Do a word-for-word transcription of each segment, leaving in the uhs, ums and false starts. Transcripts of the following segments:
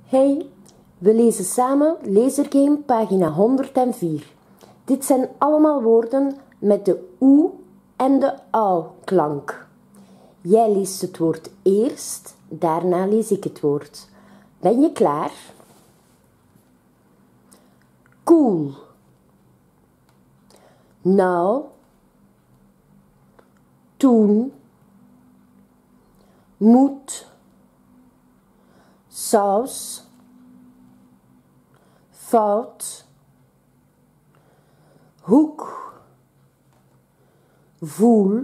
Hey, we lezen samen Lasergame pagina honderdvier. Dit zijn allemaal woorden met de oe en de au klank. Jij leest het woord eerst, daarna lees ik het woord. Ben je klaar? Cool. Nou. Toen. Moet. Saus. Fout. Hoek. Voel.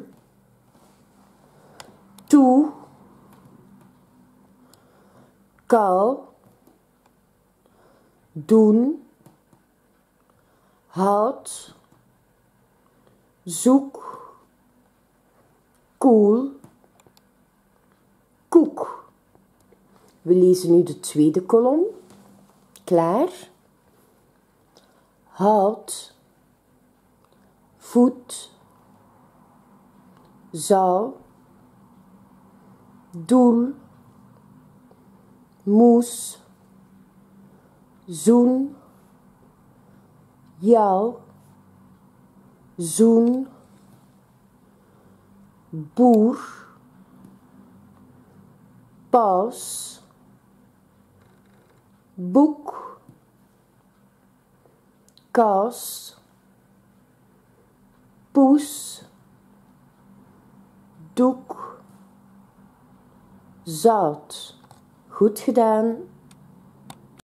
Toe. Kou. Doen. Houd. Zoek. Koel. Koek. We lezen nu de tweede kolom. Klaar? Hout. Voet. Zou. Doel. Moes. Zoen. Jou. Zoen. Boer. Paus. Boek. Kaas. Poes. Doek. Zout. Goed gedaan.